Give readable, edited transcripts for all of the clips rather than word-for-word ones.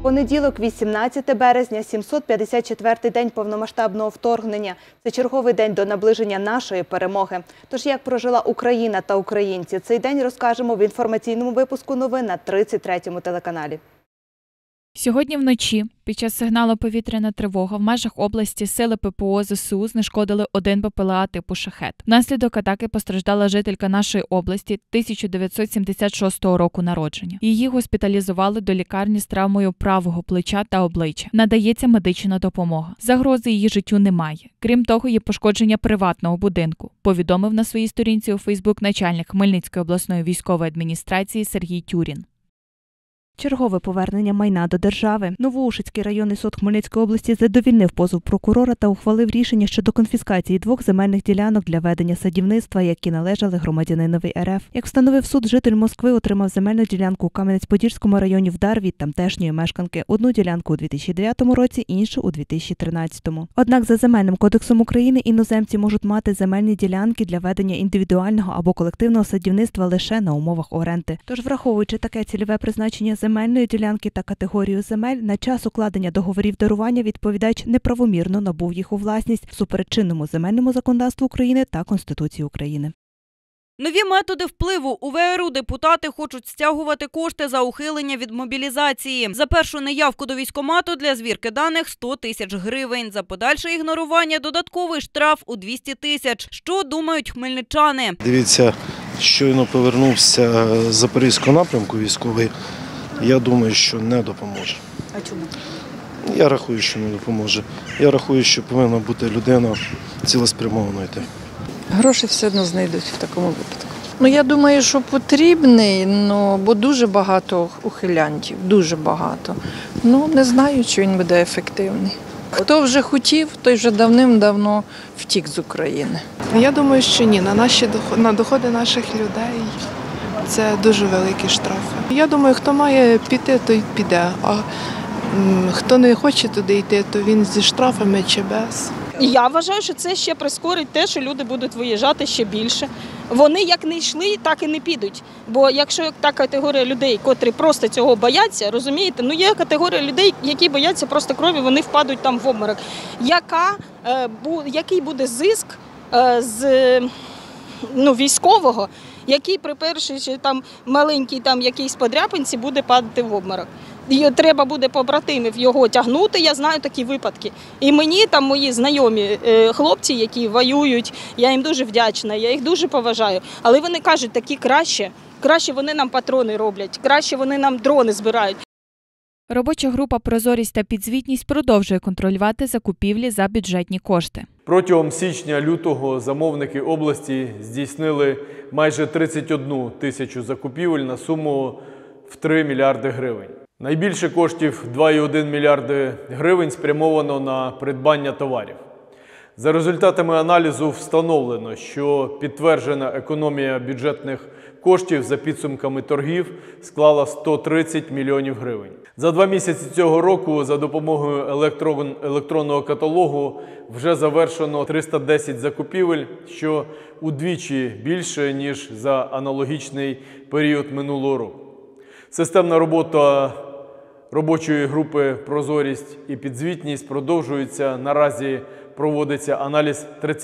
Понеділок, 18 березня, 754-й день повномасштабного вторгнення. Це черговий день до наближення нашої перемоги. Тож, як прожила Україна та українці, цей день розкажемо в інформаційному випуску новин на 33-му телеканалі. Сьогодні вночі, під час сигналу «Повітряна тривога» в межах області сили ППО ЗСУ знешкодили один БПЛА типу «Шахед». Внаслідок атаки постраждала жителька нашої області 1976 року народження. Її госпіталізували до лікарні з травмою правого плеча та обличчя. Надається медична допомога. Загрози її життю немає. Крім того, є пошкодження приватного будинку, повідомив на своїй сторінці у Фейсбук начальник Хмельницької обласної військової адміністрації Сергій Тюрін. Чергове повернення майна до держави. Новоушицький районний суд Хмельницької області задовільнив позов прокурора та ухвалив рішення щодо конфіскації 2 земельних ділянок для ведення садівництва, які належали громадянинові РФ. Як встановив суд, житель Москви отримав земельну ділянку у Кам'янець-Подільському районі в дар від тамтешньої мешканки. Одну ділянку у 2009 році, іншу у 2013. Однак за Земельним кодексом України іноземці можуть мати земельні ділянки для ведення індивідуального або колективного садівництва лише на умовах оренди. Тож, враховуючи таке цільове призначення земельної ділянки та категорію земель, на час укладення договорів дарування відповідач неправомірно набув їх у власність всупереч чинному земельному законодавству України та Конституції України. Нові методи впливу. У ВРУ депутати хочуть стягувати кошти за ухилення від мобілізації. За першу неявку до військкомату для звірки даних – 100 тисяч гривень. За подальше ігнорування – додатковий штраф у 200 тисяч. Що думають хмельничани? Дивіться, щойно повернувся з Запорізького напрямку військовий. Я думаю, що не допоможе. А чому? Я рахую, що не допоможе. Я рахую, що повинна бути людина цілеспрямовано йти. Гроші все одно знайдуть в такому випадку. Я думаю, що потрібний, бо дуже багато ухилянтів, дуже багато. Не знаю, чи він буде ефективний. Хто вже хотів, той вже давним-давно втік з України. Я думаю, що ні. На доходи наших людей це дуже великі штрафи. Я думаю, хто має піти, той піде, а хто не хоче туди йти, то він зі штрафами чи без. Я вважаю, що це ще прискорить те, що люди будуть виїжджати ще більше. Вони як не йшли, так і не підуть. Бо якщо та категорія людей, котрі просто цього бояться, розумієте, є категорія людей, які бояться просто крові, вони впадуть там в обморок. Який буде зиск з військового, який при першій маленькій якійсь подряпинці буде падати в обморок. І треба буде побратимів його тягнути, я знаю такі випадки. І мені мої знайомі хлопці, які воюють, я їм дуже вдячна, я їх дуже поважаю. Але вони кажуть, такі краще вони нам патрони роблять, краще вони нам дрони збирають. Робоча група «Прозорість та підзвітність» продовжує контролювати закупівлі за бюджетні кошти. Протягом січня-лютого замовники області здійснили майже 31 тисячу закупівель на суму в 3 мільярди гривень. Найбільше коштів – 2,1 мільярди гривень спрямовано на придбання товарів. За результатами аналізу встановлено, що підтверджена економія бюджетних коштів за підсумками торгів склала 130 мільйонів гривень. За 2 місяці цього року за допомогою електронного каталогу вже завершено 310 закупівель, що удвічі більше, ніж за аналогічний період минулого року. Системна робота робочої групи «Прозорість і підзвітність» продовжується. Наразі проводиться аналіз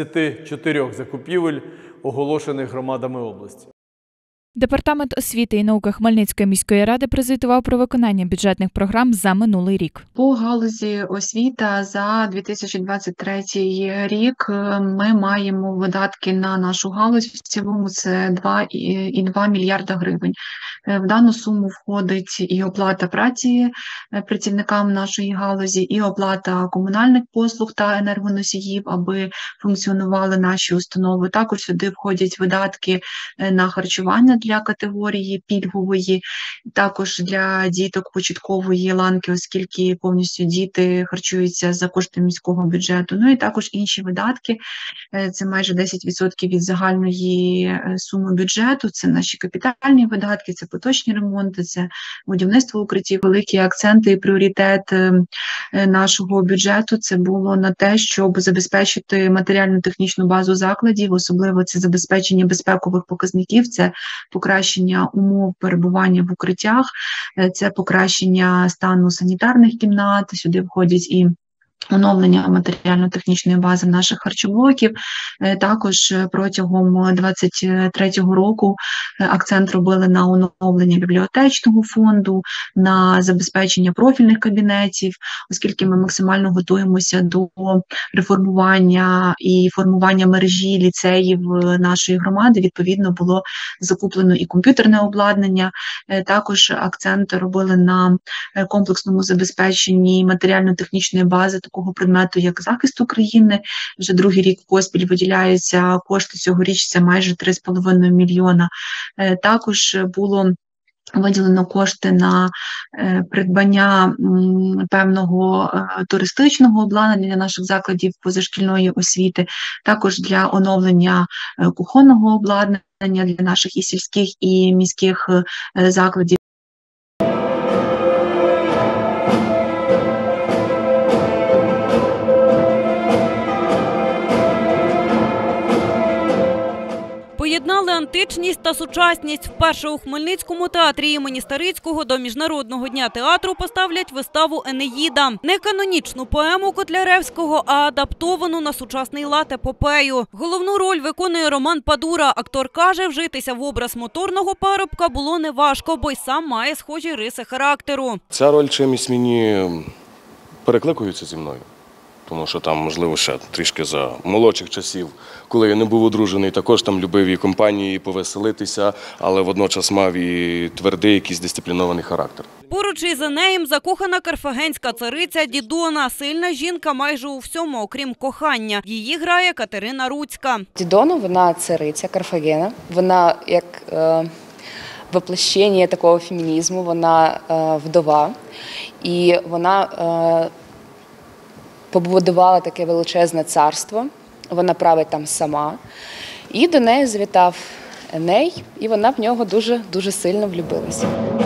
34 закупівель, оголошених громадами області. Департамент освіти і науки Хмельницької міської ради прозвітував про виконання бюджетних програм за минулий рік. По галузі освіта за 2023 рік ми маємо видатки на нашу галузь. В цілому це 2,2 мільярда гривень. В дану суму входить і оплата праці працівникам нашої галузі, і оплата комунальних послуг та енергоносіїв, аби функціонували наші установи. Також сюди входять видатки на харчування для категорії пільгової, також для діток початкової ланки, оскільки повністю діти харчуються за кошти міського бюджету. І також інші видатки, це майже 10% від загальної суми бюджету, це наші капітальні видатки, це поточні ремонти, це будівництво укриттів. Великі акценти і пріоритет нашого бюджету це було на те, щоб забезпечити матеріально-технічну базу закладів, особливо це забезпечення безпекових показників, це покращення умов перебування в укриттях, це покращення стану санітарних кімнат, сюди входять і оновлення матеріально-технічної бази наших харчоблоків. Також протягом 2023 року акцент робили на оновлення бібліотечного фонду, на забезпечення профільних кабінетів, оскільки ми максимально готуємося до реформування і формування мережі ліцеїв нашої громади. Відповідно, було закуплено і комп'ютерне обладнання. Також акцент робили на комплексному забезпеченні матеріально-технічної бази такого предмету, як захист України. Вже другий рік поспіль виділяються кошти, цьогоріч це майже 3,5 мільйона. Також було виділено кошти на придбання певного туристичного обладнання для наших закладів позашкільної освіти, також для оновлення кухонного обладнання для наших і сільських, і міських закладів. Поєднали античність та сучасність. Вперше у Хмельницькому театрі імені Старицького до Міжнародного дня театру поставлять виставу «Енеїда». Не канонічну поему Котляревського, а адаптовану на сучасний лад епопею. Головну роль виконує Роман Падура. Актор каже, вжитися в образ моторного парубка було неважко, бо й сам має схожі риси характеру. Ця роль чимось мені перекликується зі мною. Тому що там, можливо, ще трішки за молодших часів, коли я не був одружений, також там любив і компанії, і повеселитися, але водночас мав і твердий якийсь дисциплінований характер. Поруч із Енеєм закохана карфагенська цариця Дідона. Сильна жінка майже у всьому, окрім кохання. Її грає Катерина Руцька. Дідона, вона цариця Карфагена, вона як воплощення такого фемінізму, вона вдова, і вона побудувала таке величезне царство, вона править там сама. І до неї завітав Еней, і вона в нього дуже сильно влюбилася.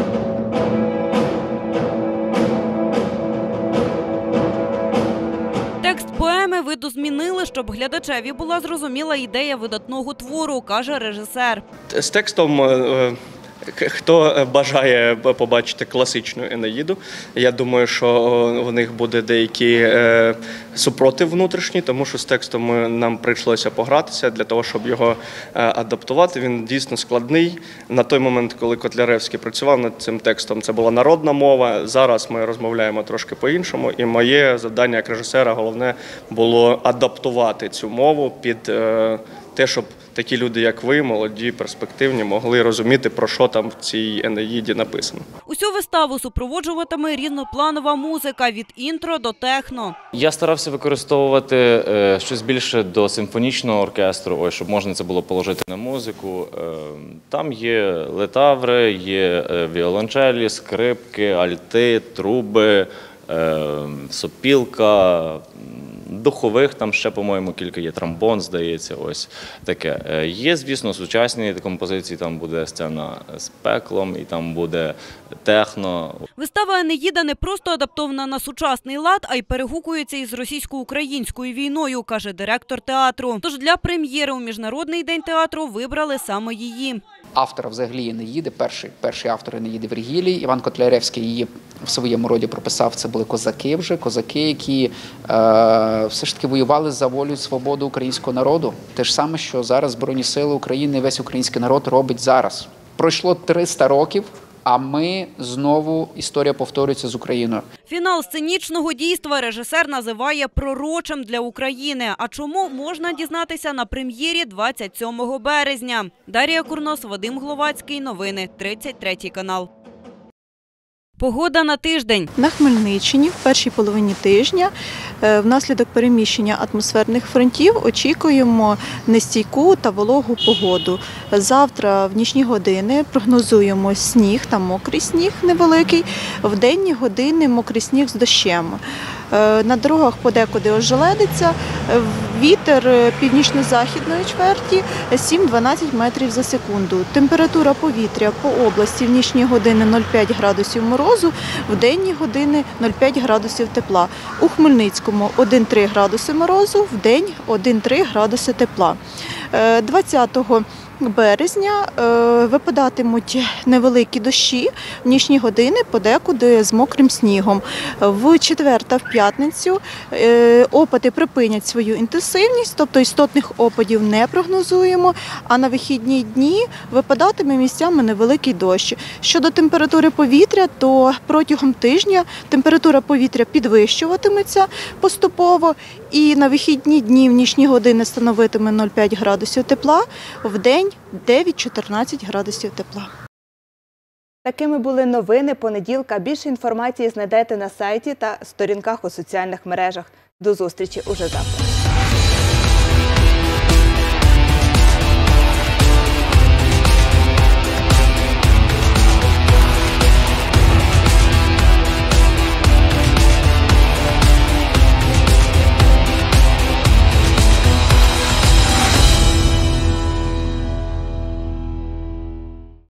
Текст поеми видозмінили, щоб глядачеві була зрозуміла ідея видатного твору, каже режисер. З текстом хто бажає побачити класичну Енеїду, я думаю, що у них буде деякий супротив внутрішній, тому що з текстом нам прийшлося погратися для того, щоб його адаптувати. Він дійсно складний. На той момент, коли Котляревський працював над цим текстом, це була народна мова. Зараз ми розмовляємо трошки по-іншому, і моє завдання як режисера головне було адаптувати цю мову під те, щоб такі люди, як ви, молоді, перспективні, могли розуміти, про що там в цій Енеїді написано. Усю виставу супроводжуватиме різнопланова музика від інтро до техно. Я старався використовувати щось більше до симфонічного оркестру, щоб можна це було положити на музику. Там є летаври, є віолончелі, скрипки, альти, труби, сопілка. Духових там ще, по-моєму, кілька є, тромбон, здається, ось таке. Є, звісно, сучасні композиції, там буде сцена з пеклом, і там буде техно. Вистава «Енеїда» не просто адаптована на сучасний лад, а й перегукується із російсько-українською війною, каже директор театру. Тож для прем'єри у Міжнародний день театру вибрали саме її. Автор взагалі «Енеїди», перший автор «Енеїди» Вергілій, Іван Котляревський її в своєму роді прописав, це були козаки, які все ж таки воювали за волю і свободу українського народу. Те ж саме, що зараз Збройні сили України і весь український народ робить зараз. Пройшло 300 років, а ми знову, історія повторюється з Україною. Фінал сценічного дійства режисер називає пророчим для України. А чому, можна дізнатися на прем'єрі 27 березня. Дар'я Курнос, Вадим Гловацький. Новини 33 канал. Погода на тиждень. На Хмельниччині в першій половині тижня внаслідок переміщення атмосферних фронтів очікуємо нестійку та вологу погоду. Завтра в нічні години прогнозуємо сніг та мокрий сніг невеликий, в денні години мокрий сніг з дощем. На дорогах подекуди ожеледиться, вітер північно-західної чверті 7-12 метрів за секунду. Температура повітря по області в нічні години 0,5 градусів морозу, в денні години 0,5 градусів тепла. У Хмельницькому 1,3 градуси морозу, в день 1,3 градуси тепла. 20 березня випадатимуть невеликі дощі, в нічні години подекуди з мокрим снігом. В четвер та в п'ятницю опади припинять свою інтенсивність, тобто істотних опадів не прогнозуємо, а на вихідні дні випадатиме місцями невеликий дощ. Щодо температури повітря, то протягом тижня температура повітря підвищуватиметься поступово, і на вихідні дні в нічні години становитиме 0,5 градусів тепла, в день 9-14 градусів тепла. Такими були новини понеділка. Більше інформації знайдете на сайті та сторінках у соціальних мережах. До зустрічі уже завтра.